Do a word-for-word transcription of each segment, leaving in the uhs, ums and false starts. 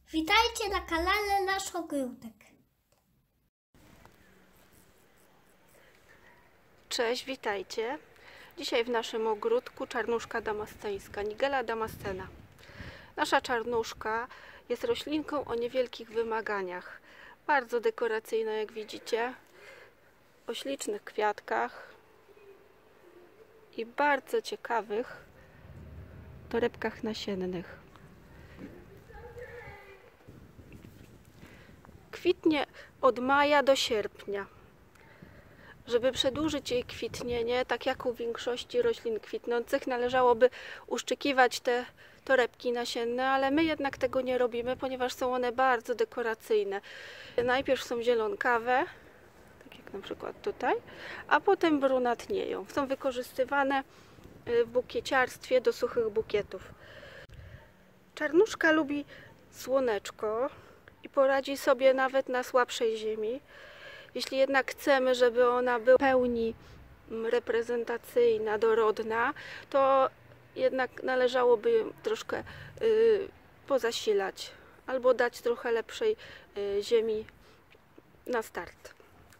Witajcie na kanale Nasz Ogródek. Cześć, witajcie. Dzisiaj w naszym ogródku czarnuszka damasceńska, Nigella damascena. Nasza czarnuszka jest roślinką o niewielkich wymaganiach. Bardzo dekoracyjna, jak widzicie, o ślicznych kwiatkach i bardzo ciekawych torebkach nasiennych. Kwitnie od maja do sierpnia. Żeby przedłużyć jej kwitnienie, tak jak u większości roślin kwitnących, należałoby uszczykiwać te torebki nasienne, ale my jednak tego nie robimy, ponieważ są one bardzo dekoracyjne. Najpierw są zielonkawe, tak jak na przykład tutaj, a potem brunatnieją. Są wykorzystywane w bukieciarstwie do suchych bukietów. Czarnuszka lubi słoneczko i poradzi sobie nawet na słabszej ziemi. Jeśli jednak chcemy, żeby ona była w pełni reprezentacyjna, dorodna, to jednak należałoby ją troszkę y, pozasilać albo dać trochę lepszej y, ziemi na start.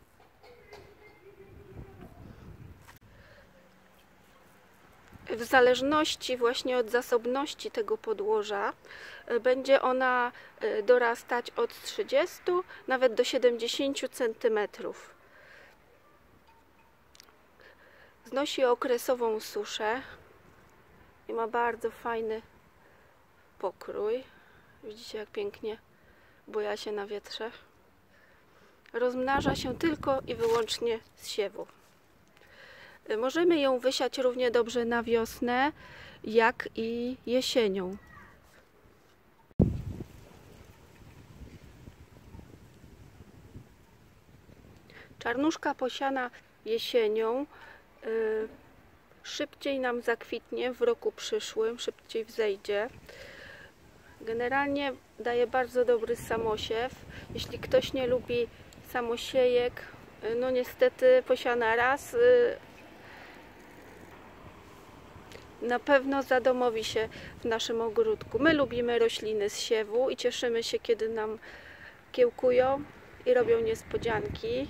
W zależności właśnie od zasobności tego podłoża będzie ona dorastać od trzydziestu nawet do siedemdziesięciu centymetrów. Znosi okresową suszę i ma bardzo fajny pokrój. Widzicie, jak pięknie buja się na wietrze. Rozmnaża się tylko i wyłącznie z siewu. Możemy ją wysiać równie dobrze na wiosnę, jak i jesienią. Czarnuszka posiana jesienią yy, szybciej nam zakwitnie w roku przyszłym, szybciej wzejdzie. Generalnie daje bardzo dobry samosiew. Jeśli ktoś nie lubi samosiejek, yy, no niestety posiana raz, yy, na pewno zadomowi się w naszym ogródku. My lubimy rośliny z siewu i cieszymy się, kiedy nam kiełkują i robią niespodzianki.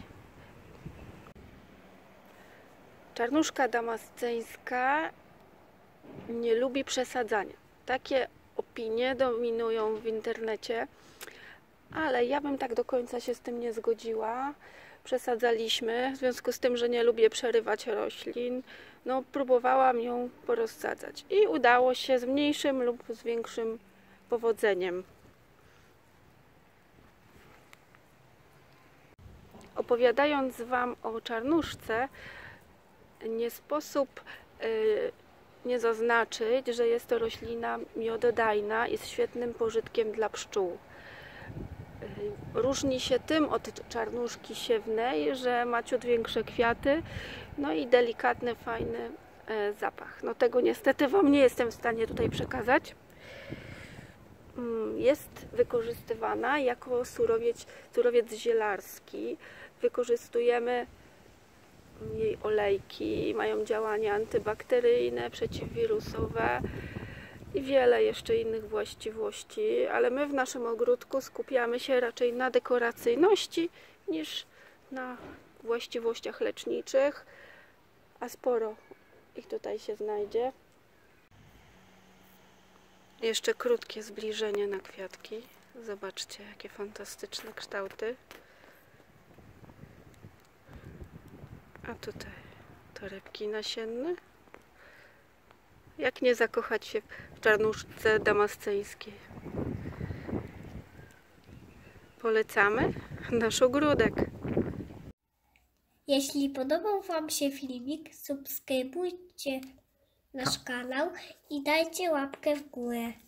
Czarnuszka damasceńska nie lubi przesadzania. Takie opinie dominują w internecie, ale ja bym tak do końca się z tym nie zgodziła. Przesadzaliśmy, w związku z tym, że nie lubię przerywać roślin, no próbowałam ją porozsadzać i udało się z mniejszym lub z większym powodzeniem. Opowiadając Wam o czarnuszce, nie sposób yy, nie zaznaczyć, że jest to roślina miododajna i z świetnym pożytkiem dla pszczół. Różni się tym od czarnuszki siewnej, że ma ciut większe kwiaty, no i delikatny, fajny e, zapach. No tego niestety Wam nie jestem w stanie tutaj przekazać. Jest wykorzystywana jako surowiec, surowiec zielarski. Wykorzystujemy jej olejki, mają działanie antybakteryjne, przeciwwirusowe i wiele jeszcze innych właściwości, ale my w naszym ogródku skupiamy się raczej na dekoracyjności niż na właściwościach leczniczych, a sporo ich tutaj się znajdzie. Jeszcze krótkie zbliżenie na kwiatki. Zobaczcie, jakie fantastyczne kształty. A tutaj torebki nasienne. Jak nie zakochać się w czarnuszce damasceńskiej? Polecamy nasz ogródek. Jeśli podobał Wam się filmik, subskrybujcie nasz kanał i dajcie łapkę w górę.